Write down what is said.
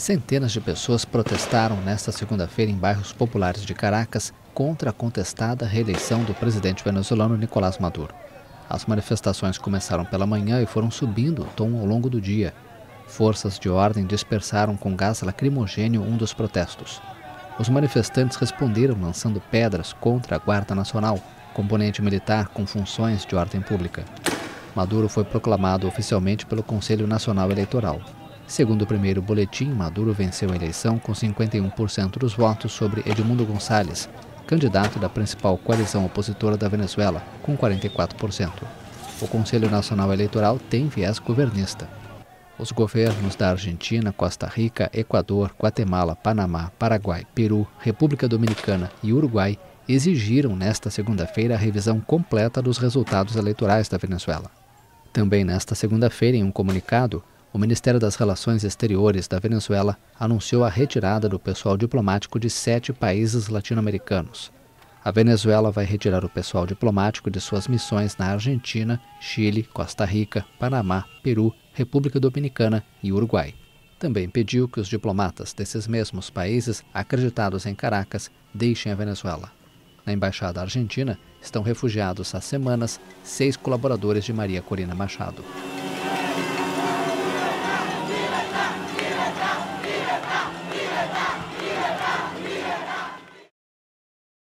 Centenas de pessoas protestaram nesta segunda-feira em bairros populares de Caracas contra a contestada reeleição do presidente venezuelano Nicolás Maduro. As manifestações começaram pela manhã e foram subindo o tom ao longo do dia. Forças de ordem dispersaram com gás lacrimogêneo um dos protestos. Os manifestantes responderam lançando pedras contra a Guarda Nacional, componente militar com funções de ordem pública. Maduro foi proclamado oficialmente pelo Conselho Nacional Eleitoral. Segundo o primeiro boletim, Maduro venceu a eleição com 51% dos votos sobre Edmundo Gonçalves, candidato da principal coalizão opositora da Venezuela, com 44%. O Conselho Nacional Eleitoral tem viés governista. Os governos da Argentina, Costa Rica, Equador, Guatemala, Panamá, Paraguai, Peru, República Dominicana e Uruguai exigiram nesta segunda-feira a revisão completa dos resultados eleitorais da Venezuela. Também nesta segunda-feira, em um comunicado, o Ministério das Relações Exteriores da Venezuela anunciou a retirada do pessoal diplomático de 7 países latino-americanos. A Venezuela vai retirar o pessoal diplomático de suas missões na Argentina, Chile, Costa Rica, Panamá, Peru, República Dominicana e Uruguai. Também pediu que os diplomatas desses mesmos países acreditados em Caracas deixem a Venezuela. Na Embaixada Argentina estão refugiados há semanas 6 colaboradores de Maria Corina Machado.